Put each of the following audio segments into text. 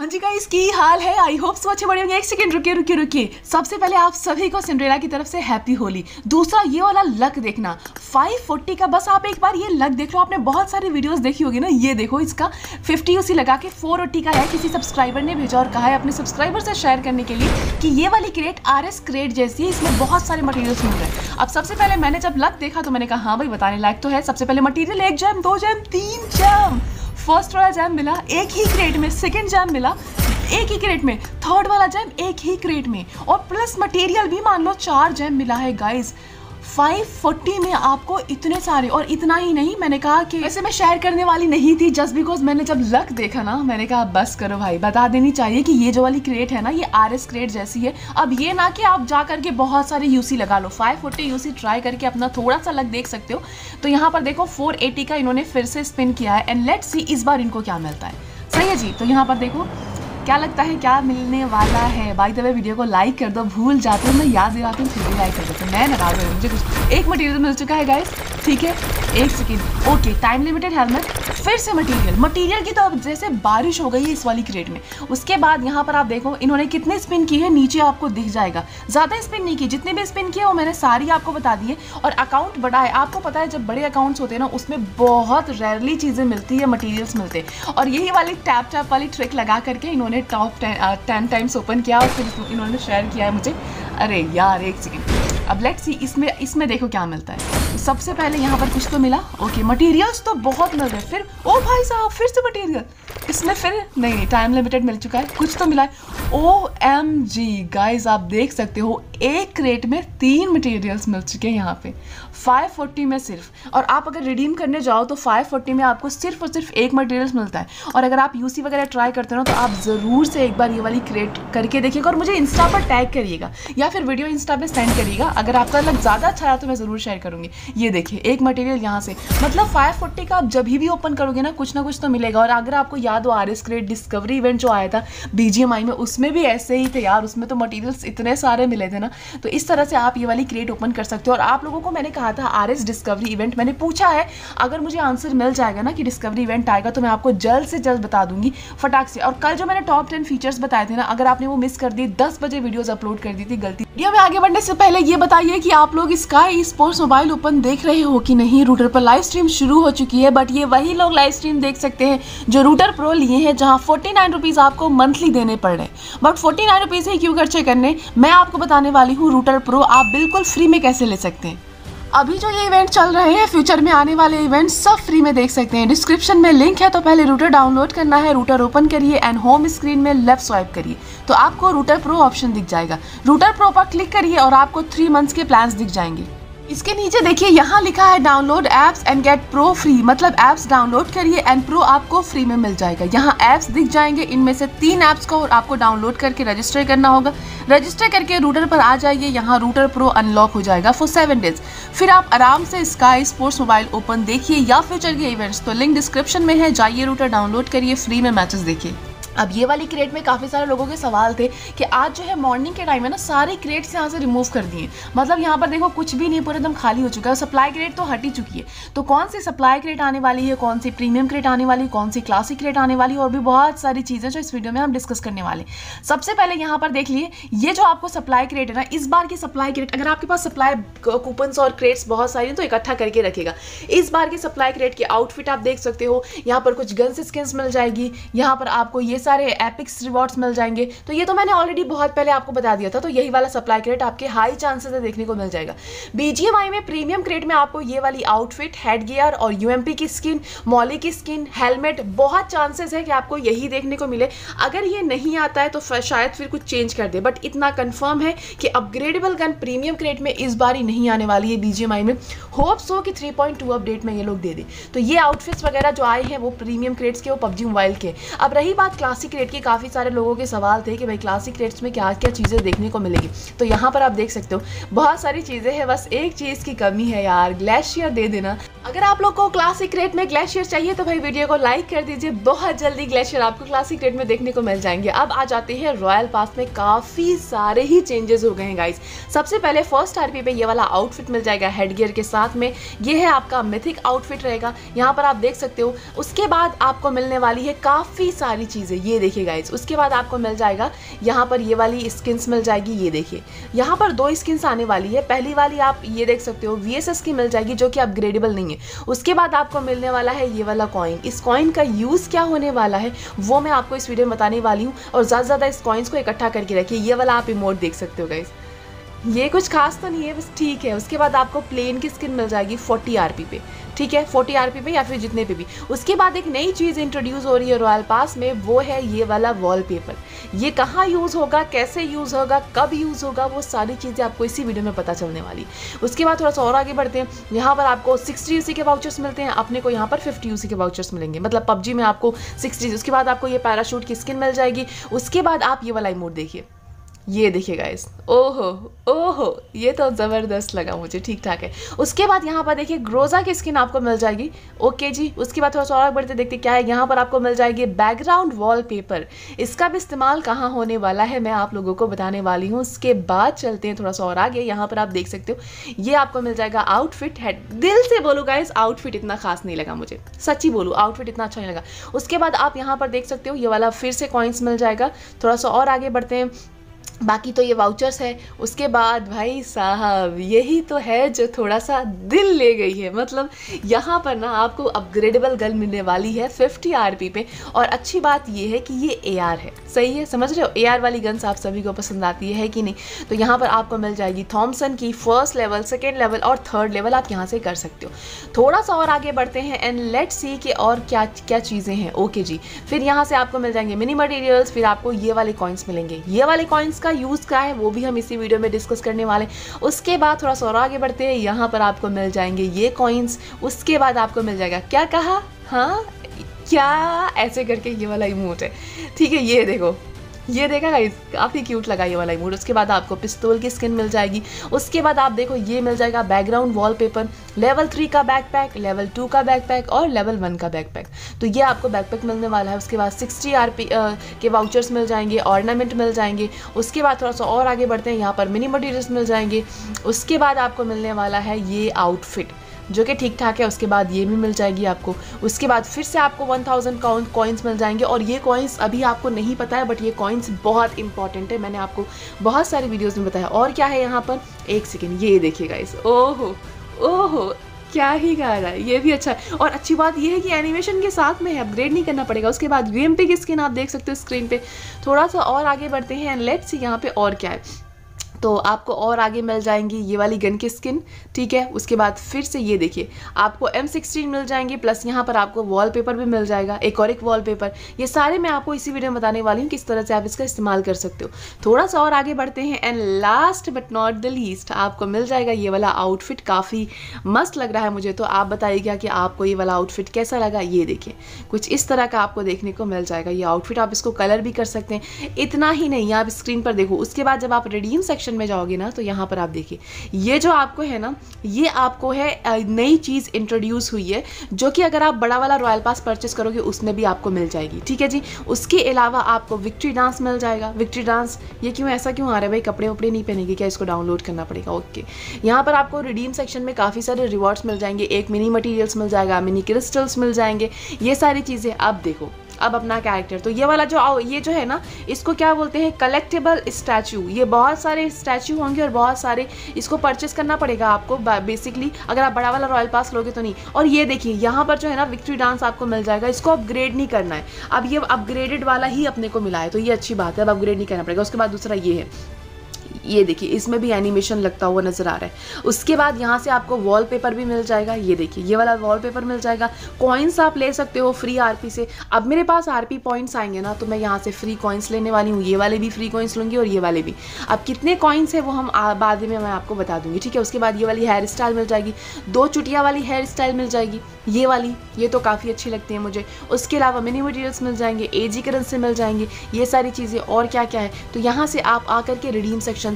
जी guys, की हाल है? I hope so अच्छे बड़े होंगे। एक सेकंड रुकिए। सबसे पहले आप सभी को सिंड्रेला की तरफ से हैप्पी होली। दूसरा ये वाला लक देखना 540 का, बस आप एक बार ये लक देख लो। आपने बहुत सारी वीडियोस देखी होगी ना, ये देखो इसका 50 उसी लगा के 480 का है। किसी सब्सक्राइबर ने भेजा और कहा है अपने सब्सक्राइबर से शेयर करने के लिए कि ये वाली क्रेट RS क्रेट जैसी है, इसमें बहुत सारे मटेरियल्स मिल रहे हैं। अब सबसे पहले मैंने जब लक देखा तो मैंने कहा हाँ भाई बताने लायक तो है। सबसे पहले material 1 gem 2 gem 3 gem, first वाला जैम मिला एक ही क्रेट में, सेकंड जैम मिला एक ही क्रेट में, थर्ड वाला जैम एक ही क्रेट में, और प्लस मटेरियल भी मान लो 4 जैम मिला है गाइस। 540 में आपको इतने सारे, और इतना ही नहीं, मैंने कहा कि वैसे मैं शेयर करने वाली नहीं थी, जस्ट बिकॉज मैंने जब लक देखा ना, मैंने कहा बस करो भाई, बता देनी चाहिए कि ये जो वाली क्रेट है ना, ये RS क्रेट जैसी है। अब ये ना कि आप जा करके बहुत सारे यूसी लगा लो, 540 यूसी ट्राई करके अपना थोड़ा सा लक देख सकते हो। तो यहाँ पर देखो 480 का इन्होंने फिर से स्पिन किया है, एंड लेट्स सी इस बार इनको क्या मिलता है। सही है जी, तो यहाँ पर देखो क्या लगता है क्या मिलने वाला है। बाय द वे वीडियो को लाइक कर दो, भूल जाती हूँ मैं, याद दिलाती हूँ फिर भी लाइक कर देते हैं। मैं नाराज हूँ, मुझे कुछ एक मटेरियल मिल चुका है गाइस, ठीक है। एक second, okay, time limited helmet, फिर से मटेरियल की तो अब जैसे बारिश हो गई है इस वाली क्रेट में। उसके बाद यहाँ पर आप देखो इन्होंने कितने स्पिन की है, नीचे आपको दिख जाएगा। ज़्यादा स्पिन नहीं की, जितने भी स्पिन किए वो मैंने सारी आपको बता दी है। और अकाउंट बड़ा है, आपको पता है जब बड़े अकाउंट्स होते हैं ना, उसमें बहुत रेयरली चीज़ें मिलती है, मटीरियल्स मिलते हैं। और यही वाली टैप वाली ट्रिक लगा करके इन्होंने टॉप 10 टाइम्स ओपन किया और फिर इन्होंने शेयर किया है मुझे। अरे यार एक सेकेंड, अब लेट्स सी इसमें देखो क्या मिलता है। सबसे पहले यहाँ पर कुछ तो मिला, ओके, मटेरियल्स तो बहुत मिल रहे हैं। फिर ओ भाई साहब, फिर से मटेरियल इसमें, फिर नहीं टाइम लिमिटेड मिल चुका है, कुछ तो मिला है। OMG गाइज, आप देख सकते हो एक क्रेट में 3 मटेरियल्स मिल चुके हैं यहाँ पे 540 में सिर्फ। और आप अगर रिडीम करने जाओ तो 540 में आपको सिर्फ और सिर्फ एक मटेरियल्स मिलता है। और अगर आप यूसी वगैरह ट्राई करते हो तो आप ज़रूर से एक बार ये वाली क्रेट करके देखिएगा और मुझे इंस्टा पर टैग करिएगा या फिर वीडियो इंस्टा पे सेंड करिएगा। अगर आपका लग ज़्यादा अच्छा है तो मैं ज़रूर शेयर करूँगी। ये देखिए एक मटेरियल यहाँ से, मतलब 540 का आप जब भी ओपन करोगे ना, कुछ ना कुछ तो मिलेगा। और अगर आपको याद हो RS क्रेट डिस्कवरी इवेंट जो आया था BGMI में, उसमें भी ऐसे ही थे यार, उसमें तो मटेरियल्स इतने सारे मिले थे ना। तो इस तरह से आप ये वाली क्रेट ओपन कर सकते हो। और आप लोगों को मैंने कहा था RS डिस्कवरी इवेंट, मैंने पूछा है, अगर मुझे आंसर मिल जाएगा ना कि डिस्कवरी इवेंट आएगा तो मैं आपको जल्द से जल्द बता दूंगी फटाक से। और कल जो मैंने टॉप 10 फीचर्स बताए थे ना, अगर आपने वो मिस कर दी, 10 बजे वीडियोस अपलोड कर दी थी गलती। वीडियो में आगे बढ़ने से पहले ये बताइए कि आप लोग स्काई स्पोर्ट्स मोबाइल ओपन देख रहे हो कि नहीं। रूटर पर लाइव स्ट्रीम शुरू हो चुकी है, बट ये वही लोग लाइव स्ट्रीम देख सकते हैं जो रूटर प्रो लिए हैं, जहां 49 रुपीज़ आपको मंथली देने पड़ रहे हैं। बट 49 रुपीज़ ही क्यों खर्चे करने, मैं आपको बताने वाली हूँ रूटर प्रो आप बिल्कुल फ्री में कैसे ले सकते हैं। अभी जो ये इवेंट चल रहे हैं, फ्यूचर में आने वाले इवेंट सब फ्री में देख सकते हैं। डिस्क्रिप्शन में लिंक है, तो पहले रूटर डाउनलोड करना है, रूटर ओपन करिए एंड होम स्क्रीन में लेफ्ट स्वाइप करिए तो आपको रूटर प्रो ऑप्शन दिख जाएगा। रूटर प्रो पर क्लिक करिए और आपको 3 मंथ्स के प्लान्स दिख जाएंगे। इसके नीचे देखिए यहाँ लिखा है download apps and get pro free, मतलब एप्स डाउनलोड करिए एंड प्रो आपको फ्री में मिल जाएगा। यहाँ एप्स दिख जाएंगे, इनमें से 3 ऐप्स को आपको डाउनलोड करके रजिस्टर करना होगा। रजिस्टर करके रूटर पर आ जाइए, यहाँ रूटर प्रो अनलॉक हो जाएगा फॉर 7 डेज। फिर आप आराम से स्काई स्पोर्ट्स मोबाइल ओपन देखिए या फ्यूचर के इवेंट्स, तो लिंक डिस्क्रिप्शन में है, जाइए रूटर डाउनलोड करिए, फ्री में मैचेस देखिए। अब ये वाली क्रेट में काफ़ी सारे लोगों के सवाल थे कि आज जो है मॉर्निंग के टाइम है ना, सारी क्रेट्स यहाँ से रिमूव कर दिए, मतलब यहाँ पर देखो कुछ भी नहीं, पूरा एकदम खाली हो चुका है। सप्लाई क्रेट तो हट ही चुकी है। तो कौन सी सप्लाई क्रेट आने वाली है, कौन सी प्रीमियम क्रेट आने वाली है, कौन सी क्लासिक क्रेट आने वाली है, और भी बहुत सारी चीज़ें जो इस वीडियो में हम डिस्कस करने वाले। सबसे पहले यहाँ पर देख लिए, ये जो आपको सप्लाई क्रेट है ना, इस बार की सप्लाई क्रेट, अगर आपके पास सप्लाई कूपन्स और क्रेट्स बहुत सारी तो इकट्ठा करके रखेगा। इस बार की सप्लाई क्रेट की आउटफिट आप देख सकते हो, यहाँ पर कुछ गन्स स्किन्स मिल जाएगी, यहाँ पर आपको ये सारे एपिक्स रिवॉर्ड्स मिल जाएंगे। तो ये तो मैंने ऑलरेडी बहुत पहले आपको बता दिया था। तो यही वाला सप्लाई क्रेट आपके हाई चांसेस है देखने को मिल जाएगा। BGMI में प्रीमियम क्रेट में आपको ये वाली आउटफिट, हेड गियर और UMP की स्किन, मॉली की स्किन, हेलमेट, बहुत चांसेस है कि आपको यही देखने को मिले। अगर ये नहीं आता है तो शायद फिर कुछ चेंज कर दे, बट इतना कंफर्म है कि अपग्रेडेबल गन प्रीमियम क्रेट में इस बार ही नहीं आने वाली है BGMI में। होप सो कि 3.2 अपडेट में ये लोग दे दे। तो ये आउटफिट्स वगैरह जो आए हैं वो प्रीमियम क्रेट्स के, वो PUBG मोबाइल के। अब रही बात क्लासिक क्रेट की, काफ़ी सारे लोगों के सवाल थे कि भाई क्लासिक क्रेट्स में क्या क्या चीज़ें देखने को मिलेगी। तो यहाँ पर आप देख सकते हो बहुत सारी चीज़ें हैं, बस एक चीज़ की कमी है यार, ग्लेशियर दे देना। अगर आप लोग को क्लासिक रेट में ग्लेशियर चाहिए तो भाई वीडियो को लाइक कर दीजिए, बहुत जल्दी ग्लेशियर आपको क्लासिक रेट में देखने को मिल जाएंगे। अब आ जाते हैं रॉयल पास में, काफ़ी सारे ही चेंजेस हो गए हैं गाइस। सबसे पहले फर्स्ट आरपी पे ये वाला आउटफिट मिल जाएगा हेड गियर के साथ में, ये है आपका मिथिक आउटफिट रहेगा, यहाँ पर आप देख सकते हो। उसके बाद आपको मिलने वाली है काफ़ी सारी चीज़ें, ये देखिए गाइस। उसके बाद आपको मिल जाएगा यहाँ पर ये वाली स्किन्स मिल जाएगी, ये देखिए यहाँ पर 2 स्किन्स आने वाली है। पहली वाली आप ये देख सकते हो VSS की मिल जाएगी, जो कि अपग्रेडेबल नहीं है। उसके बाद आपको मिलने वाला है ये वाला कॉइन। इस कॉइन का यूज़ क्या होने वाला है वो मैं आपको इस वीडियो में बताने वाली हूँ, और ज़्यादा से ज़्यादा इस कॉइन्स को इकट्ठा करके रखिए। ये वाला आप इमोट देख सकते हो गाइस, ये कुछ खास तो नहीं है, बस ठीक है। उसके बाद आपको प्लेन की स्किन मिल जाएगी 40 आरपी पे, ठीक है, 40 आरपी पे या फिर जितने पे भी। उसके बाद एक नई चीज़ इंट्रोड्यूस हो रही है रॉयल पास में, वो है ये वाला वॉलपेपर। ये कहाँ यूज़ होगा, कैसे यूज़ होगा, कब यूज़ होगा, वो सारी चीज़ें आपको इसी वीडियो में पता चलने वाली। उसके बाद थोड़ा सा और आगे बढ़ते हैं। यहाँ पर आपको 60 UC के वाउचर्स मिलते हैं, अपने को यहाँ पर 50 UC के वाउचर्स मिलेंगे, मतलब PUBG में आपको 60। उसके बाद आपको ये पैराशूट की स्किन मिल जाएगी। उसके बाद आप ये वाला इमोट देखिए, ये देखिए गाइस, ओहो ओहो, ये तो ज़बरदस्त लगा मुझे, ठीक ठाक है। उसके बाद यहाँ पर देखिए ग्रोजा की स्किन आपको मिल जाएगी, ओके जी। उसके बाद थोड़ा सा और बढ़ते देखते क्या है, यहाँ पर आपको मिल जाएगी बैकग्राउंड वॉलपेपर। इसका भी इस्तेमाल कहाँ होने वाला है मैं आप लोगों को बताने वाली हूँ। उसके बाद चलते हैं थोड़ा सा और आगे। यहाँ पर आप देख सकते हो ये आपको मिल जाएगा आउटफिट हेड। दिल से बोलूँ गाइस, आउटफिट इतना खास नहीं लगा मुझे, सच्ची बोलूँ आउटफिट इतना अच्छा नहीं लगा। उसके बाद आप यहाँ पर देख सकते हो ये वाला फिर से कॉइन्स मिल जाएगा। थोड़ा सा और आगे बढ़ते हैं, बाकी तो ये वाउचर्स है। उसके बाद भाई साहब यही तो है जो थोड़ा सा दिल ले गई है, मतलब यहाँ पर ना आपको अपग्रेडेबल गन मिलने वाली है 50 आरपी पे। और अच्छी बात ये है कि ये AR है, सही है, समझ रहे हो, AR वाली गन्स आप सभी को पसंद आती है कि नहीं। तो यहाँ पर आपको मिल जाएगी थॉमसन की 1st लेवल, 2nd लेवल और 3rd लेवल, आप यहाँ से कर सकते हो। थोड़ा सा और आगे बढ़ते हैं एंड लेट्स सी कि और क्या क्या चीज़ें हैं, ओके जी। फिर यहाँ से आपको मिल जाएंगे मिनी मटेरियल्स, फिर आपको ये वाले कॉइन्स मिलेंगे। ये वाले कॉइन्स यूज़ क्या है वो भी हम इसी वीडियो में डिस्कस करने वाले। उसके बाद थोड़ा सा और आगे बढ़ते हैं, यहाँ पर आपको मिल जाएंगे ये कॉइन्स। उसके बाद आपको मिल जाएगा, क्या कहा, हाँ क्या, ऐसे करके ये वाला इमोट है, ठीक है, ये देखो, ये देखा गाइस, काफ़ी क्यूट लगा ये वाला इमोट। उसके बाद आपको पिस्तौल की स्किन मिल जाएगी। उसके बाद आप देखो ये मिल जाएगा बैकग्राउंड वॉलपेपर, लेवल 3 का बैकपैक, लेवल 2 का बैकपैक और लेवल 1 का बैकपैक। तो ये आपको बैकपैक मिलने वाला है। उसके बाद 60 आरपी के वाउचर्स मिल जाएंगे, ऑर्नामेंट मिल जाएंगे। उसके बाद थोड़ा सा और आगे बढ़ते हैं, यहाँ पर मिनी मटीरियल्स मिल जाएंगे। उसके बाद आपको मिलने वाला है ये आउटफिट जो कि ठीक ठाक है। उसके बाद ये भी मिल जाएगी आपको। उसके बाद फिर से आपको 1000 कॉइन्स मिल जाएंगे, और ये कॉइन्स अभी आपको नहीं पता है बट ये कॉइन्स बहुत इंपॉर्टेंट है, मैंने आपको बहुत सारी वीडियोस में बताया। और क्या है यहाँ पर, एक सेकेंड, ये देखिए गाइस, ओहो ओहो, क्या ही गा रहा है, ये भी अच्छा है। और अच्छी बात ये है कि एनिमेशन के साथ में है, अपग्रेड नहीं करना पड़ेगा। उसके बाद UMP की स्किन आप देख सकते हो स्क्रीन पे। थोड़ा सा और आगे बढ़ते हैं, लेट्स सी यहाँ पे और क्या है। तो आपको और आगे मिल जाएंगी ये वाली गन की स्किन, ठीक है। उसके बाद फिर से ये देखिए आपको M16 मिल जाएंगी, प्लस यहाँ पर आपको वॉलपेपर भी मिल जाएगा, एक और एक वॉलपेपर। ये सारे मैं आपको इसी वीडियो में बताने वाली हूँ किस तरह से आप इसका इस्तेमाल कर सकते हो। थोड़ा सा और आगे बढ़ते हैं and last but not the least आपको मिल जाएगा ये वाला आउटफिट। काफ़ी मस्त लग रहा है मुझे, तो आप बताइएगा कि आपको ये वाला आउटफिट कैसा लगा। ये देखिए कुछ इस तरह का आपको देखने को मिल जाएगा ये आउटफिट। आप इसको कलर भी कर सकते हैं। इतना ही नहीं, आप स्क्रीन पर देखो। उसके बाद जब आप रिडीम सेक्शन में जाओगे ना, तो यहाँ पर आप देखिए ये जो आपको है ना, ये आपको है नई चीज़ इंट्रोड्यूस हुई है, जो कि अगर आप बड़ा वाला रॉयल पास परचेस करोगे उसमें भी आपको मिल जाएगी, ठीक है जी। उसके अलावा आपको विक्ट्री डांस मिल जाएगा। विक्ट्री डांस ये क्यों, ऐसा क्यों आ रहा है भाई, कपड़े वपड़े नहीं पहनेंगे क्या, इसको डाउनलोड करना पड़ेगा, ओके। यहाँ पर आपको रिडीम सेक्शन में काफ़ी सारे रिवॉर्ड्स मिल जाएंगे, एक मिनी मटीरियल्स मिल जाएगा, मिनी क्रिस्टल्स मिल जाएंगे, ये सारी चीज़ें। अब देखो अब अपना कैरेक्टर, तो ये वाला ये जो है ना, इसको क्या बोलते हैं, कलेक्टेबल स्टैचू। ये बहुत सारे स्टैचू होंगे और बहुत सारे इसको परचेस करना पड़ेगा आपको बेसिकली, अगर आप बड़ा वाला रॉयल पास लोगे तो नहीं। और ये देखिए यहाँ पर जो है ना विक्ट्री डांस आपको मिल जाएगा, इसको अपग्रेड नहीं करना है। अब ये अपग्रेडेड वाला ही अपने को मिला है, तो ये अच्छी बात है, अब अपग्रेड नहीं करना पड़ेगा। उसके बाद दूसरा ये है, ये देखिए इसमें भी एनिमेशन लगता हुआ नजर आ रहा है। उसके बाद यहाँ से आपको वॉलपेपर भी मिल जाएगा, ये देखिए ये वाला वॉलपेपर मिल जाएगा। कॉइन्स आप ले सकते हो फ्री आरपी से। अब मेरे पास आरपी पॉइंट्स आएंगे ना, तो मैं यहाँ से फ्री कॉइन्स लेने वाली हूँ। ये वाले भी फ्री कॉइन्स लूँगी और ये वाले भी। अब कितने कॉइन्स है वो हम बाद में मैं आपको बता दूंगी, ठीक है। उसके बाद ये वाली हेयर स्टाइल मिल जाएगी, 2 चुटिया वाली हेयर स्टाइल मिल जाएगी, ये वाली, ये तो काफ़ी अच्छी लगती है मुझे। उसके अलावा मिनी मटीरियल्स मिल जाएंगे, AG करेंसी मिल जाएंगे, ये सारी चीज़ें। और क्या क्या है, तो यहाँ से आप आकर के रिडीम सेक्शन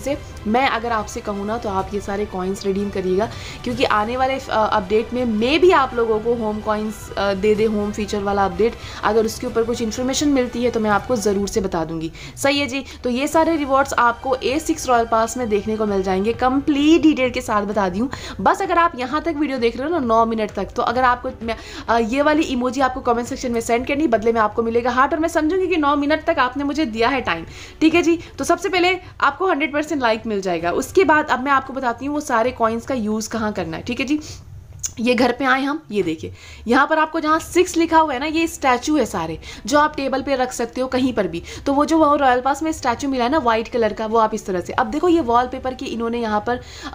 से। मैं अगर आपसे कहूँ ना तो आप ये सारे कॉइन्स रिडीम करिएगा, क्योंकि आने वाले अपडेट में मे भी आप लोगों को होम कॉइन्स दे दे, होम फीचर वाला अपडेट। अगर उसके ऊपर कुछ इन्फॉर्मेशन मिलती है तो मैं आपको ज़रूर से बता दूंगी। सही है जी। तो ये सारे रिवॉर्ड्स आपको A6 रॉयल पास में देखने को मिल जाएंगे, कंप्लीट डिटेल के साथ बता दी हूँ। बस अगर आप यहाँ तक वीडियो देख रहे हो ना 9 मिनट तक, तो अगर आपको ये वाली इमोजी आपको कमेंट सेक्शन में सेंड करनी, बदले में आपको मिलेगा हार्ट, और मैं समझूंगी कि 9 मिनट तक आपने मुझे दिया है टाइम। ठीक है जी। तो सबसे पहले आपको 100% लाइक मिल जाएगा। उसके बाद अब मैं आपको बताती हूँ वो सारे कॉइन्स का यूज़ कहाँ करना है। ठीक है जी। ये घर पे आए हम, ये देखिए यहाँ पर आपको जहाँ 6 लिखा हुआ है ना, ये स्टैचू है सारे, जो आप टेबल पे रख सकते हो कहीं पर भी। तो वो जो रॉयल पास में स्टैचू मिला है ना वाइट कलर का, वो आप इस तरह से, अब देखो ये वॉलपेपर की इन्होंने यहाँ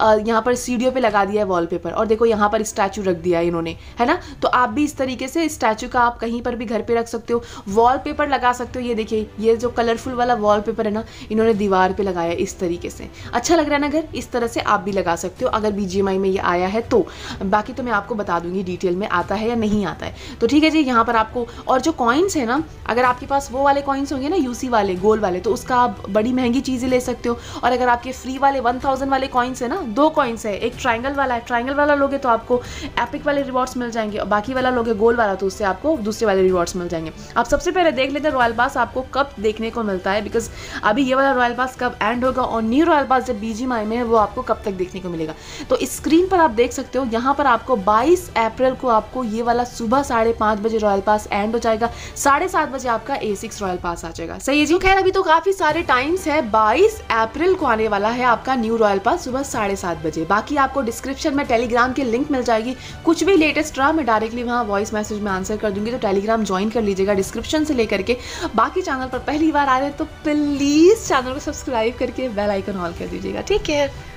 पर सीढ़ियों पे लगा दिया है वॉलपेपर, और देखो यहाँ पर स्टैचू रख दिया है इन्होंने, है ना। तो आप भी इस तरीके से स्टैचू का आप कहीं पर भी घर पे रख सकते हो, वॉलपेपर लगा सकते हो। ये देखिए ये जो कलरफुल वाला वॉलपेपर है ना, इन्होंने दीवार पे लगाया इस तरीके से। अच्छा लग रहा है ना घर, इस तरह से आप भी लगा सकते हो अगर BGMI में ये आया है तो। बाकी तो मैं आपको बता दूंगी डिटेल में आता है या नहीं आता है। तो ठीक है जी। यहाँ पर आपको, और जो कॉइन्स है ना, अगर आपके पास वो वाले कॉइन्स होंगे ना UC वाले गोल वाले, तो उसका आप बड़ी महंगी चीज़ें ले सकते हो। और अगर आपके फ्री वाले 1000 वाले कॉइन्स है ना, 2 कॉइन्स है, एक ट्राइंगल वाला है, ट्राइंगल वाला लोगे तो आपको एपिक वाले रिवॉर्ड्स मिल जाएंगे, और बाकी वाला लोगे गोल वाला तो उससे आपको दूसरे वाले रिवॉर्ड्स मिल जाएंगे। आप सबसे पहले देख लेते हैं रॉयल पास आपको कब देखने को मिलता है, बिकॉज अभी ये वाला रॉयल पास कब एंड होगा, और न्यू रॉयल पास जब BGMI में है वो आपको कब तक देखने को मिलेगा। तो स्क्रीन पर आप देख सकते हो, यहाँ पर आपको 22 अप्रैल को आपको ये वाला सुबह 5:30 बजे रॉयल पास एंड हो जाएगा, 7:30 बजे आपका A6 रॉयल पास आ जाएगा। सही है जी। खैर अभी तो काफी सारे टाइम्स है, 22 अप्रैल को आने वाला है आपका न्यू रॉयल पास सुबह 7:30 बजे। बाकी आपको डिस्क्रिप्शन में टेलीग्राम की लिंक मिल जाएगी, कुछ भी लेटेस्ट रहा मैं डायरेक्टली वहाँ वॉइस मैसेज में आंसर कर दूंगी, तो टेलीग्राम ज्वाइन कर लीजिएगा डिस्क्रिप्शन से लेकर के। बाकी चैनल पर पहली बार आ रहे हैं तो प्लीज चैनल को सब्सक्राइब करके बेल आइकन ऑल कर दीजिएगा। ठीक है।